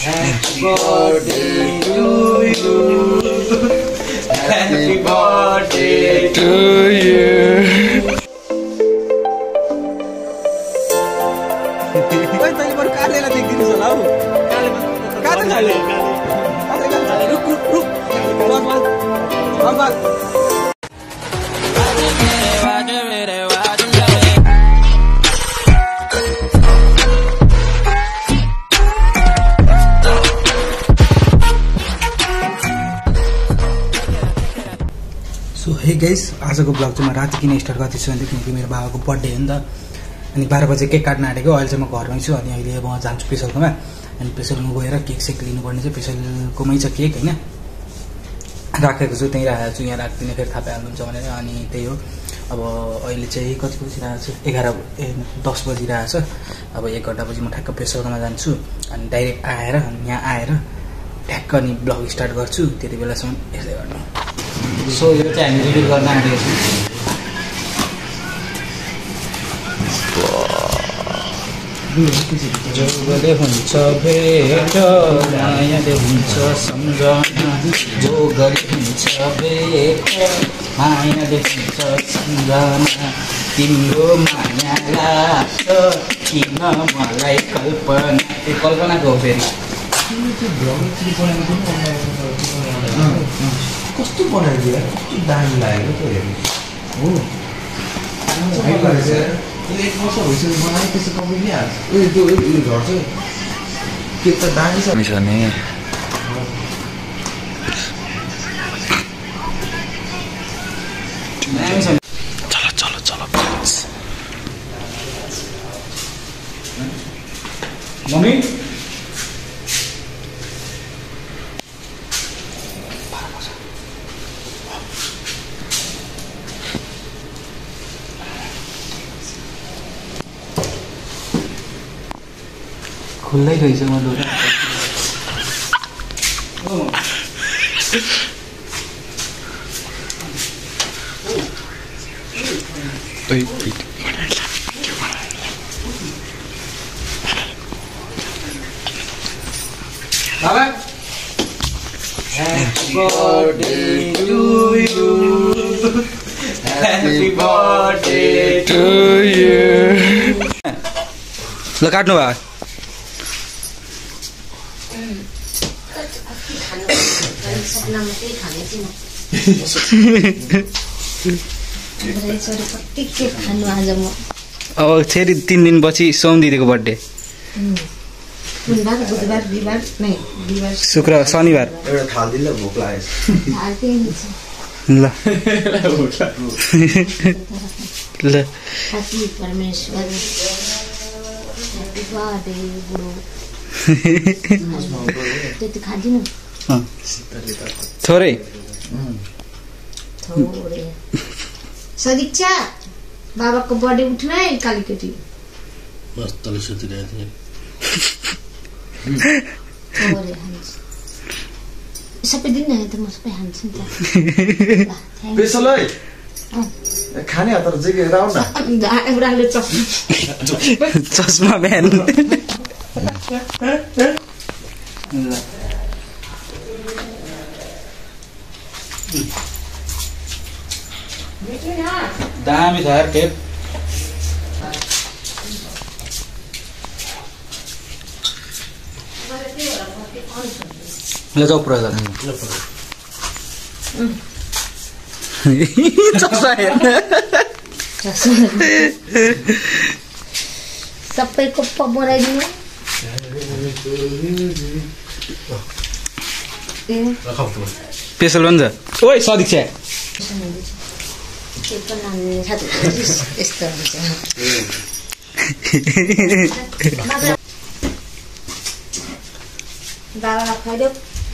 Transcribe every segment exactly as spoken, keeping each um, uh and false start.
Happy birthday to you. Happy birthday to you. Woi, tadi baru kali lah tinggi di Salau. Kali, kali kali. Kali kali. Ruk ruk ruk. Bang bang. Bang bang. So hey guys आजको blog चाहिँ म राति किन start गर्दैछु भने किनकि मेरो बाबाको बर्थडे हो नि त अनि बाह्र बजे केक काट्न आँटेको अहिले चाहिँ म घरमै छु अनि अहिले म जान्छु पेसलकोमा अनि पेसलमा गएर केक सेक लिनुपर्ने चाहिँ पेसलकोमै छ केक होइन राखेको छु त्यहीँ राखेको छु यहाँ राख्दिनँ फेरि थाहा पाइहाल्नुहुन्छ भनेर अनि त्यही हो अब अहिले चाहिँ कति बजिरहेको छ एघार ए दस बजिरहेको छ अब एक घन्टापछि म ठ्याक्क पेसलकोमा जान्छु अनि डाइरेक्ट आएर यहाँ आएर ठ्याक्क अनि ब्लग स्टार्ट गर्छु त्यति बेलासम्म यसले गर्नु सो यो चाहिँ हामी रिभिल गर्न आँटेको छौँ जोगले हुन्छ भेट मायाले हुन्छ सम्झना जोगले हुन्छ भेट मायाले हुन्छ सम्झना तिम्रो माया लाग्छ किन मलाई कल्पना ए कल्पनाको हो फेरि कस्तो बनाइदियो कस्तो दामी लाग्यो त हेर्नु हो एक वर्ष भइसक्यो बनाए त्यसो कहिले हाल्छ उयो त्यो उयो घर चाहिँ के त दामी छ नि चलो चलो चलो मम्मी खुल्लै रहेछ म लुगा बाबा Happy birthday to you. Happy birthday to you. ल काट्नु भा अब फेरि तीन दिन पछि सोम दिदीको बर्थडे शुक्र शनिबार ल ल थोरै सदीक्षा बाबाको बर्थडे उठ्न है कालीकोटी बस तले सुतिरहेको थिएँ सबै दिन न त म सबै हान्छु नि त पेसलै खाने हतार चाहिँ राउ न एउटाले चस्मा चस्मा बिहान दामी छ यार केक ल जाऊ पुरा जाने चस्मा हेर्न सबैको बनाइदिनु पेसल भन्छ ओइ सदीक्षा बाबालाई खुवाइदेऊ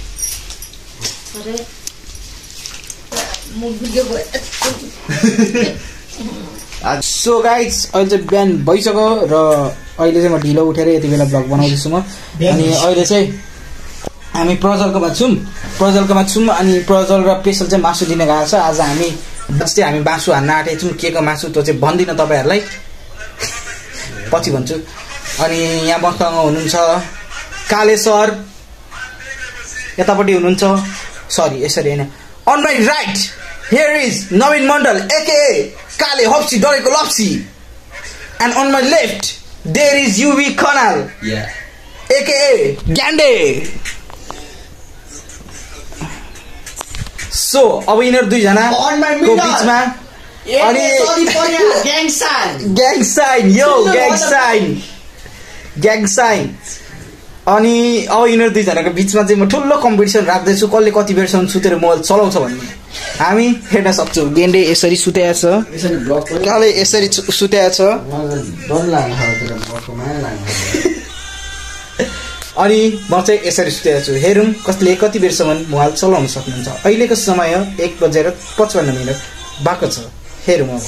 सो गाइज अहिले चाहिँ बिहान भइसक्यो र अहिले चाहिँ म ढिलो उठेर यति बेला ब्लग बनाउँदैछु म अनि अहिले चाहिँ हामी प्रजलकोमा छौँ प्रजलकोमा छौँ अनि प्रजल र पेसल चाहिँ मासु दिन गएको छ आज हामी जस्तै हामी मासु हान्न आँटेको छौँ के को मासु त्यो चाहिँ भन्दिनँ तपाईँहरूलाई पछि भन्छु अनि यहाँ मसँग हुनुहुन्छ काले सर यतापट्टि हुनुहुन्छ सरी यसरी हैन on my right here is Navin Mandal aka Kale Hopsi Doreko Lopsi and on my left there is U V Kanal yeah aka Gande so अब यिनीहरु दुई जना को बीचमा अनि ग्याङ साइन ग्याङ साइन यो ग्याङ साइन ग्याङ साइन अनि अब यिनीहरु दुई जनाको बीचमा चाहिँ म ठुलो कम्पिटिसन राख्दै छु कसले कति बेरसम्म सुतेर मोबाइल चलाउँछ भन्ने हामी हेर्न सक्छौं गेन्डे यसरी सुतेको छ यसरी ब्लक काले यसरी सुतेको छ डर लाग्छ तर ब्लकको माया लाग्छ अनि म चाहिँ यसरी सुतेको छु हेरौं कसले कति बेरसम्म मोबाइल चलाउन सक्नुहुन्छ अहिलेको समय एक बजेर पचपन्न मिनेट भएको छ हेरौं अब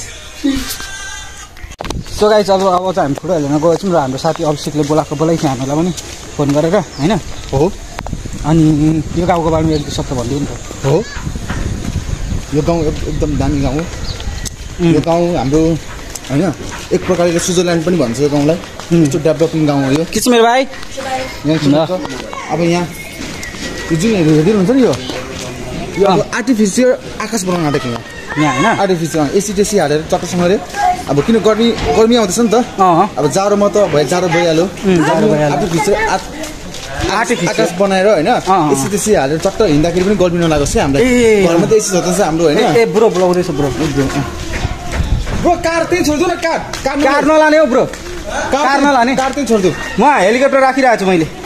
सो गाइस अब अब चाहिँ हामी फुटबल हेर्न गएछौँ र हाम्रो साथी अभिषेकले बोलाएको बोलाइछ हामीलाई पनि फोन गरेर हैन हो अनि यो गाउँको बारेमा एक दुई शब्द भनिदिउँ नि त हो यो गाउँ एकदम दामी गाउँ हो यो गाउँ हाम्रो हैन एक प्रकारले स्विजरल्यान्ड पनि भन्छ यो गाउँलाई त्यो डेभलपिङ गाउँ हो यो के छ मेरो भाइ यहाँ अब यहाँ यो जुन हेरिदिनुहुन्छ नि यो यो अब आर्टिफिसियल आकाश बनाउन आँटेको यहाँ यहाँ हैन आर्टिफिसियल एसिटेसी हालेर चट्टसँगले अब किन गर्मी गर्मी आउँदैछ नि त अब जाडोमा त भयो जाडो भइहाल्यो आर्टिफिसियल आर्टिफिसियल आकाश बनाएर हैन एसिटेसी हालेर चट्ट हिँड्दाखेरि पनि गर्मी नलागोस् है हामीलाई घरमा त एसी छ त हाम्रो हैन ए ब्रो ब्रो रहेछ ब्रो ब्रो कार त्यही छोड्दिउ न कार कार नलाने हो ब्रो कार नलाने कार त्यही छोड्दिउ म हेलिकप्टर राखिरहेको छु मैले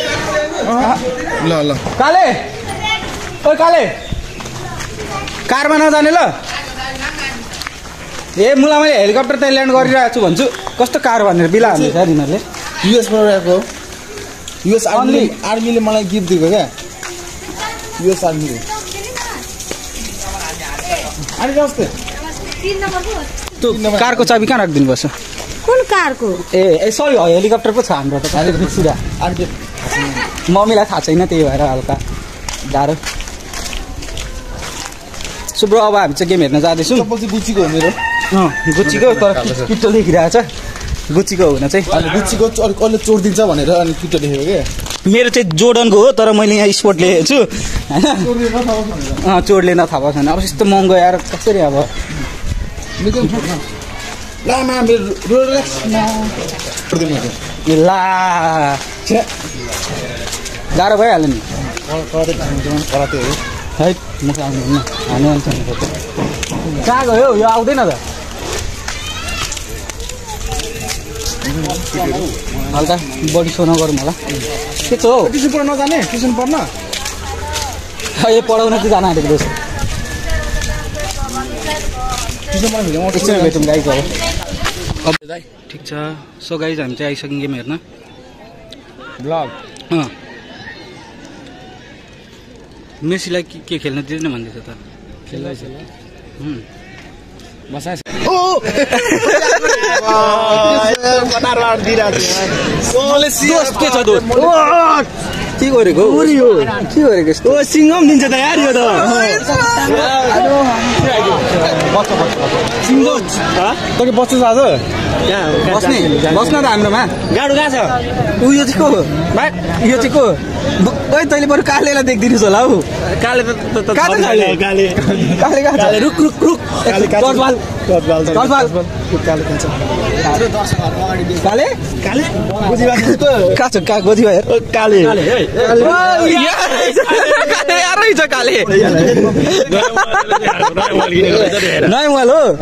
ल ल काले ओइ काले कारमा नजाने ल ए मुला मैले हेलिकप्टर त्यहाँ ल्यान्ड गरिरहेको छु भन्छु कस्तो कार भनेर बिला हाल्दैछ तिनीहरूले युएस बाट आएको युएस आर्मी आर्मीले मलाई गिफ्ट दिएको क्या युएस आर्मीले अनि नमस्ते त्यो कारको चाबी कहाँ राखिदिनु पर्छ कुन कारको ए ए सरी हेलिकप्टर पो छ हाम्रो त सिधा मम्मीलाई थाहा छैन त्यही भएर हल्का गाह्रो सो ब्रो अब हामी चाहिँ गेम हेर्न जाँदैछौँ गुच्चीको हो मेरो अँ गुच्चीको तर किटो लेखिरहेको छ गुच्चीको हुन चाहिँ अनि गुच्चीको कसले चोरिदिन्छ भनेर अनि किटो लेखेको क्या मेरो चाहिँ जोर्डनको हो तर मैले यहाँ स्पोर्ट लेखेको छु होइन अँ चोरले नथाहा भएको छैन अब यस्तो महँगो आएर कसरी अब ला गाह्रो भइहाल्यो नि है म आउनुहुन्न हानु अन्त कहाँ गयो यो आउँदैन त हल्का बडी सो नगरौँ होला के छ हौ ट्युसन पढ्न नजाने ट्युसन पढ्न ए पढाउन चाहिँ जान आँटेको रहेछ एकछिन भेटौँ गाइज अब ठिक छ सो गाइज हामी चाहिँ आइसक्यौँ गेम हेर्न ब्लग अँ मेसीलाई के खेल्न दिँदैन भन्दैछ त खेल्दैछ बसा ओ के छ दोस्त के गरेको के गरेको ओ सिङ्गम दिन्छ त यार यो त तँले बस्छस् आज बस्ने बस्न त हाम्रोमा गाडो कहाँ छ ऊ यो चाहिँ को यो चाहिँ को ओइ तैँले बरु कालेलाई देखिदिनुहोस् होला हौ काले त काले काले काले कहाँ छ रुक रुक रुक काले कहाँ छ काले काले कहाँ छ कहाँ गोजी भयो काले यार रहेछ काले नयाँ मोबाइल हो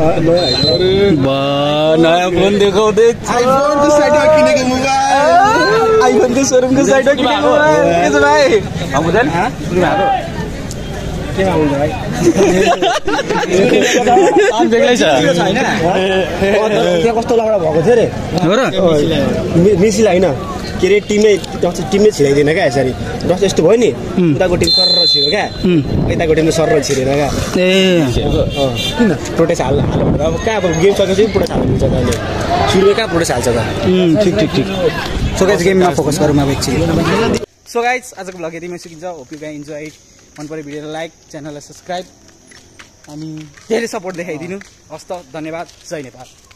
नयाँ फोन देखाउँदै आइफोनको सोरुमको साइडमा किनेको के छ भाइ हुँदैन बेग्लै छ त्यहाँ कस्तो लडा भएको थियो अरे मेसीलाई होइन के अरे टिमले टिमले छिराइदिएन क्या यसरी जस्तो यस्तो भयो नि उताको टिम सर छिर्यो क्या यताको टिमले सर छिरेन क्या ए किन प्रोटेस्ट हाल्नु हाल्नु अब कहाँ अब गेम सकेपछि प्रोटेस्ट हाल्नु मिल्छ अहिले सुरुमा कहाँ प्रोटेस्ट हाल्छ त ठिक ठिक ठिक सो गाइज गेममा फोकस गरौँ अब एकछिन सो गाइज आजको भ्लग यतिमै सकिन्छ होप यु गाइज इन्जोय मन पऱ्यो भिडियोलाई लाइक च्यानललाई सब्सक्राइब अनि धेरै सपोर्ट देखाइदिनु हस् त धन्यवाद जय नेपाल।